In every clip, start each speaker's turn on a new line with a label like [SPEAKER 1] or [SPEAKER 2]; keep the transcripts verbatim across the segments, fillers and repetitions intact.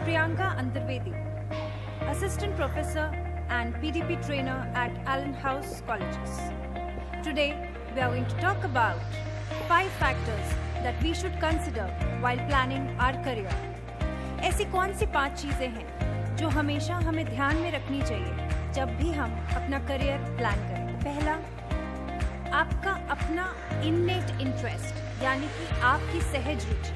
[SPEAKER 1] Priyanka Antarvedi, Assistant Professor and P D P Trainer at Allen House Colleges. Today, we are going to talk about five factors that we should consider while planning our career. ऐसी कौन सी पांच चीजें हैं जो हमेशा हमें ध्यान में रखनी चाहिए जब भी हम अपना करियर प्लान करें? पहला, आपका अपना innate interest, यानी कि आपकी सहज रुचि.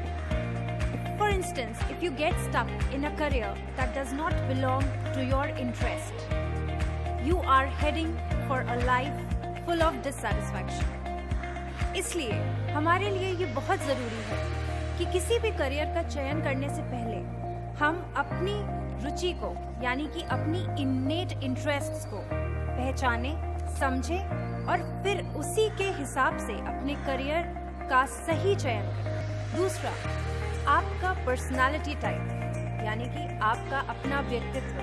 [SPEAKER 1] For instance, if you get stuck in a career that does not belong to your interest, you are heading for a life full of dissatisfaction. इसलिए हमारे लिए ये बहुत ज़रूरी है कि किसी भी करियर का चयन करने से पहले हम अपनी रुचि को, यानी कि अपनी innate interests को पहचानें, समझें और फिर उसी के हिसाब से अपने करियर का सही चयन करें. दूसरा, आपका पर्सनालिटी टाइप, यानी कि आपका अपना व्यक्तित्व.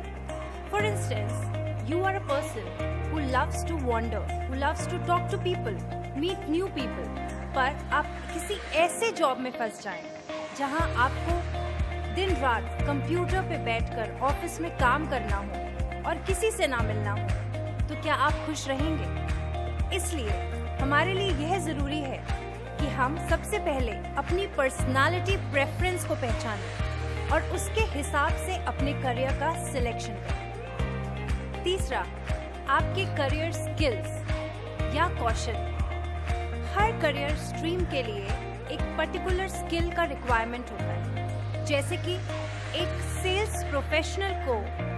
[SPEAKER 1] For instance, you are a person who loves to wander, who loves to talk to people, meet new people, पर आप किसी ऐसे जॉब में फंस जाएं जहां आपको दिन रात कंप्यूटर पे बैठकर ऑफिस में काम करना हो और किसी से ना मिलना हो, तो क्या आप खुश रहेंगे? इसलिए हमारे लिए यह जरूरी है कि हम सबसे पहले अपनी पर्सनालिटी प्रेफरेंस को पहचानें और उसके हिसाब से अपने करियर का सिलेक्शन करें. तीसरा, आपके करियर स्किल्स या कौशल. हर करियर स्ट्रीम के लिए एक पर्टिकुलर स्किल का रिक्वायरमेंट होता है. जैसे कि एक सेल्स प्रोफेशनल को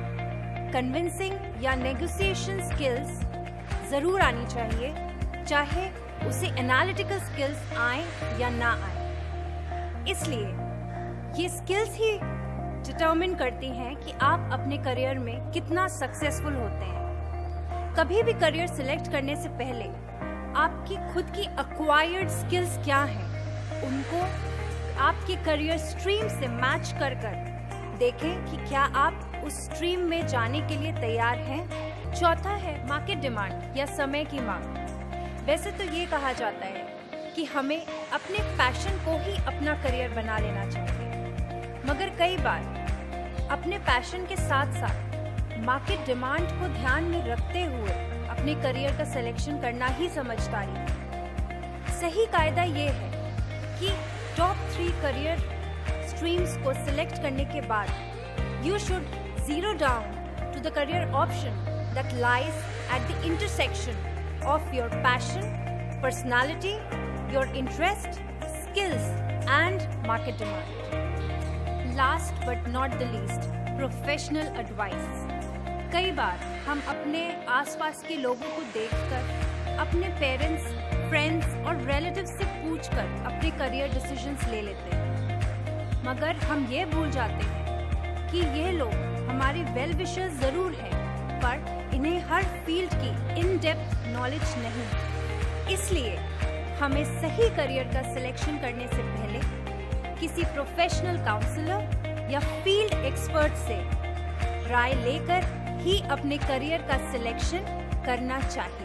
[SPEAKER 1] कन्विंसिंग या नेगोशिएशन स्किल्स जरूर आनी चाहिए, चाहे उसे एनालिटिकल स्किल्स आए या ना आए. इसलिए ये स्किल्स ही डिटरमिन करती हैं कि आप अपने करियर में कितना सक्सेसफुल होते हैं. कभी भी करियर सिलेक्ट करने से पहले आपकी खुद की एक्वायर्ड स्किल्स क्या हैं, उनको आपके करियर स्ट्रीम से मैच कर कर देखें कि क्या आप उस स्ट्रीम में जाने के लिए तैयार हैं. चौथा है मार्केट डिमांड या समय की मांग. वैसे तो ये कहा जाता है कि हमें अपने पैशन को ही अपना करियर बना लेना चाहिए, मगर कई बार अपने पैशन के साथ साथ मार्केट डिमांड को ध्यान में रखते हुए अपने करियर का सिलेक्शन करना ही समझदारी है. सही कायदा ये है कि टॉप थ्री करियर स्ट्रीम्स को सिलेक्ट करने के बाद you should zero down to the career option that lies at the intersection of your passion, personality, your interest, skills and market demand. Last but not the least, professional advice. कई बार हम अपने आसपास के लोगों को देखकर, अपने पेरेंट्स, फ्रेंड्स और रिलेटिव्स से पूछकर अपने करियर डिसीजंस ले लेते हैं, मगर हम ये भूल जाते हैं कि ये लोग हमारे वेल विशर्स जरूर हैं, पर इन्हें हर फील्ड की इन डेप्थ नॉलेज नहीं है. इसलिए हमें सही करियर का सिलेक्शन करने से पहले किसी प्रोफेशनल काउंसलर या फील्ड एक्सपर्ट से राय लेकर ही अपने करियर का सिलेक्शन करना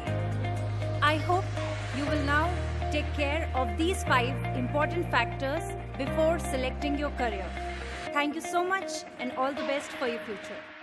[SPEAKER 1] चाहिए. I hope you will now take care of these five important factors before selecting your career. Thank you so much and all the best for your future.